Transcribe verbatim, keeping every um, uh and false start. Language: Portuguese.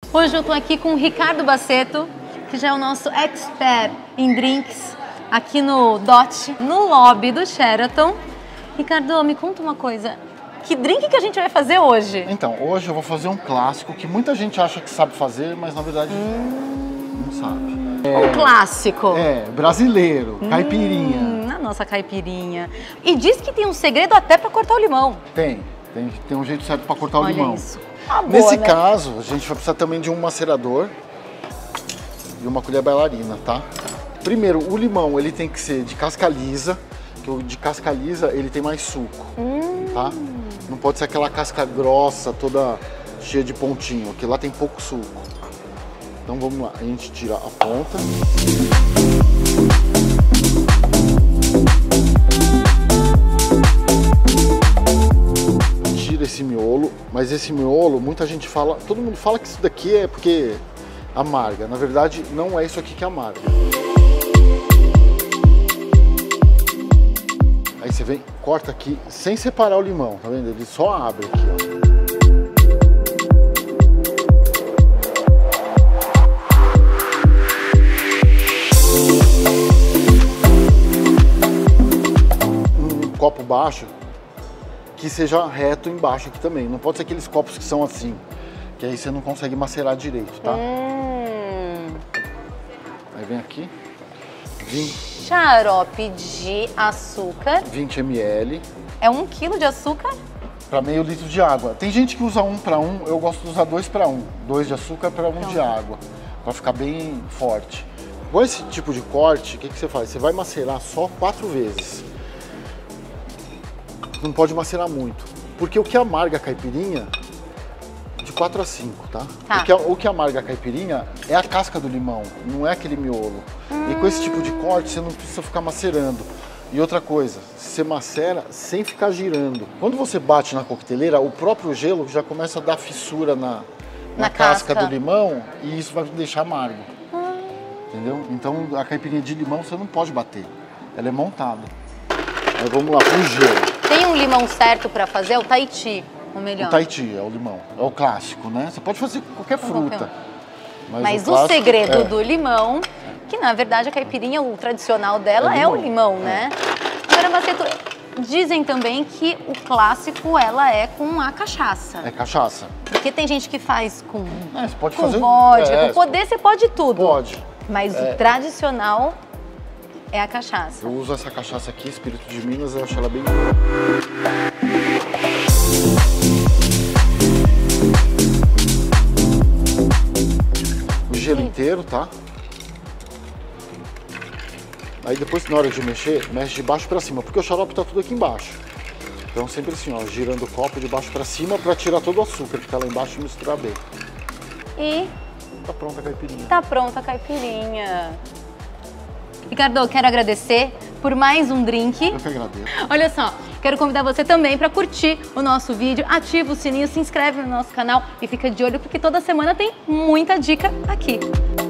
Hoje eu tô aqui com o Ricardo Baceto, que já é o nosso expert em drinks, aqui no Dot, no lobby do Sheraton. Ricardo, me conta uma coisa, que drink que a gente vai fazer hoje? Então, hoje eu vou fazer um clássico que muita gente acha que sabe fazer, mas na verdade hum... não sabe. É, um clássico. É, brasileiro, caipirinha. Hum, a nossa caipirinha. E diz que tem um segredo até pra cortar o limão. Tem, tem, tem um jeito certo pra cortar Olha o limão. Isso. Ah, boa, Nesse né? caso, a gente vai precisar também de um macerador e uma colher bailarina, tá? Primeiro, o limão ele tem que ser de casca lisa, que o de casca lisa ele tem mais suco, hum. tá? Não pode ser aquela casca grossa, toda cheia de pontinho, que lá tem pouco suco. Então vamos lá, a gente tira a ponta. Tira esse miolo, mas esse miolo, muita gente fala, todo mundo fala que isso daqui é porque amarga. Na verdade, não é isso aqui que amarga. Aí você vem, corta aqui, sem separar o limão, tá vendo? Ele só abre aqui, ó. Copo baixo, que seja reto embaixo aqui também. Não pode ser aqueles copos que são assim, que aí você não consegue macerar direito, tá? Hum. Aí vem aqui. vinte... Xarope de açúcar. vinte mililitros. É um quilo de açúcar? Para meio litro de água. Tem gente que usa um para um, eu gosto de usar dois para um. Dois de açúcar para um Pronto. de água, para ficar bem forte. Com esse tipo de corte, o que, que você faz? Você vai macerar só quatro vezes. Não pode macerar muito, porque o que amarga a caipirinha, de quatro a cinco, tá? tá. O, que, o que amarga a caipirinha é a casca do limão, não é aquele miolo. Hum. E com esse tipo de corte, você não precisa ficar macerando. E outra coisa, você macera sem ficar girando. Quando você bate na coqueteleira, o próprio gelo já começa a dar fissura na, na, na casca. casca do limão e isso vai deixar amargo. Hum. Entendeu? Então a caipirinha de limão você não pode bater, ela é montada. Aí vamos lá pro gelo. Tem um limão certo para fazer? É o Tahiti, o melhor. O Tahiti é o limão, é o clássico, né? Você pode fazer com qualquer fruta. Qualquer. Mas, mas o, o segredo é... do limão, que na verdade a caipirinha, o tradicional dela é, é o limão, é. né? Agora, Baceto, dizem também que o clássico ela é com a cachaça. É cachaça. Porque tem gente que faz com, é, você pode com fazer... vodka, é, com poder você pode tudo. Pode. Mas é. o tradicional... é a cachaça. Eu uso essa cachaça aqui, Espírito de Minas, eu acho ela bem... O gelo inteiro, tá? Aí depois, na hora de mexer, mexe de baixo pra cima, porque o xarope tá tudo aqui embaixo. Então sempre assim, ó, girando o copo de baixo pra cima pra tirar todo o açúcar que tá lá embaixo e misturar bem. E... tá pronta a caipirinha. Tá pronta a caipirinha. Ricardo, quero agradecer por mais um drink. Eu que agradeço. Olha só, quero convidar você também para curtir o nosso vídeo, ativa o sininho, se inscreve no nosso canal e fica de olho porque toda semana tem muita dica aqui.